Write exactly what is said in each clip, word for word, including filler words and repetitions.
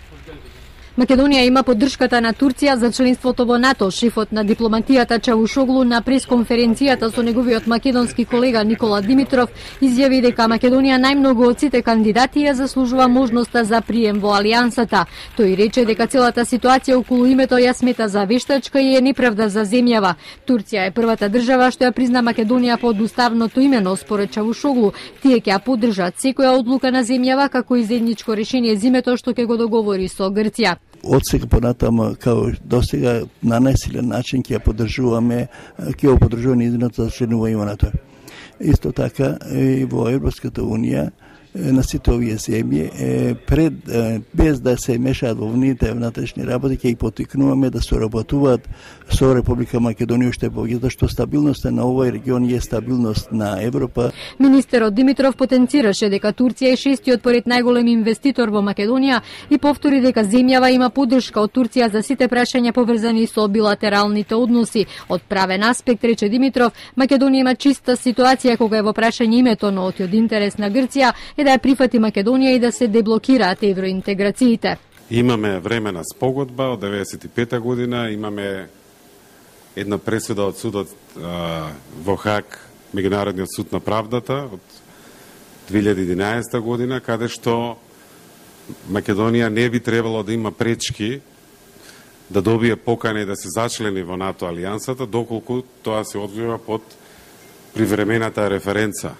Македонија има поддршката на Турција за членството во НАТО. Шефот на дипломатијата Чавушоглу на пресконференцијата со неговиот македонски колега Никола Димитров изјави дека Македонија најмногу од сите кандидати ја заслужува можноста за прием во алијансата. Тој рече дека целата ситуација околу името ја смета за вештачка и е неправда за земјава. Турција е првата држава што ја призна Македонија под уставното имено, според Чавушоглу. Тие ќе ја поддржат секоја одлука на земјава како и заедничко решение за името што ќе го договори со Грција. Од сега понатаму, као до сега, на најсилен начин ќе ја поддржуваме, ќе ја поддржуваме низиното за членување во НАТО. Исто така и во Европската унија, на сите овие земји, пред, без да се мешаат во внутрите внатрешни работи, ќе ги поттикнуваме да соработуваат со Република Македонија уште повеќе, зашто стабилноста на овој регион е стабилност на Европа. Министерот Димитров потенцираше дека Турција е шестиот поред најголем инвеститор во Македонија и повтори дека земјава има поддршка од Турција за сите прашања поврзани со билатералните односи. Од правен аспект, рече Димитров, Македонија има чиста ситуација кога е во прашање името, но од интерес на Грција е да ја прифати Македонија и да се деблокираат евроинтеграциите. Имаме времена спогодба од деветдесет и пета година, имаме една пресуда од судот а, во Хаг, Меѓународниот суд на правдата од две илјади и единаесета година, каде што Македонија не би требало да има пречки да добие покана и да се зачлени во НАТО алијансата, доколку тоа се одвива под привремената референца.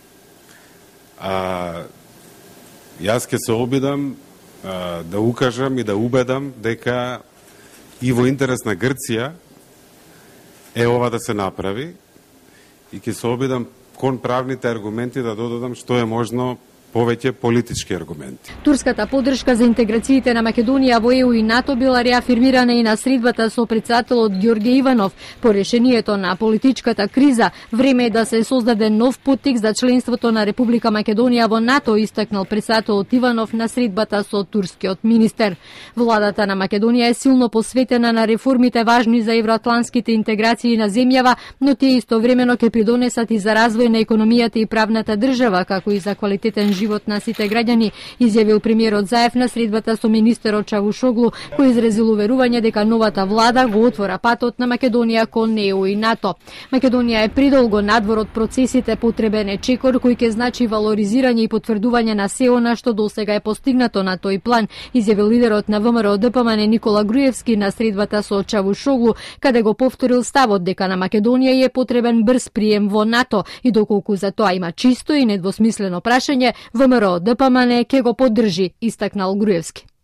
А, јас ќе се обидам а, да укажам и да убедам дека и во интерес на Грција е ова да се направи и ќе се обидам кон правните аргументи да додадам што е можно повеќе политички аргументи. Турската поддршка за интеграциите на Македонија во Е У и НАТО била реафирмирана и на средбата со претседателот Ѓорѓе Иванов. По решението на политичката криза, време е да се создаде нов поттик за членството на Република Македонија во НАТО, истакнал претседателот Иванов на средбата со турскиот министер. Владата на Македонија е силно посветена на реформите важни за евроатланските интеграции на земјава, но тие истовремено ќе придонесат и за развој на економијата и правната држава, како и за квалитетен живот живот на сите граѓани, изјавил премиерот Заев на средбата со министерот Чавушоглу, кој изразил уверување дека новата влада го отвора патот на Македонија кон Е У и НАТО. Македонија е придолго надвор од процесите, потребен е чекор кој ќе значи валоризирање и потврдување на се она што досега е постигнато на тој план, изјавил лидерот на Вэ Ем Р Д П М Н Никола Груевски на средбата со Чавушоглу, каде го повторил ставот дека на Македонија е потребен брз прием во НАТО и доколку за тоа има чисто и недвосмислено прашање, Вэ Ем Р Д П М Н ќе го поддржи, истакнал Груевски.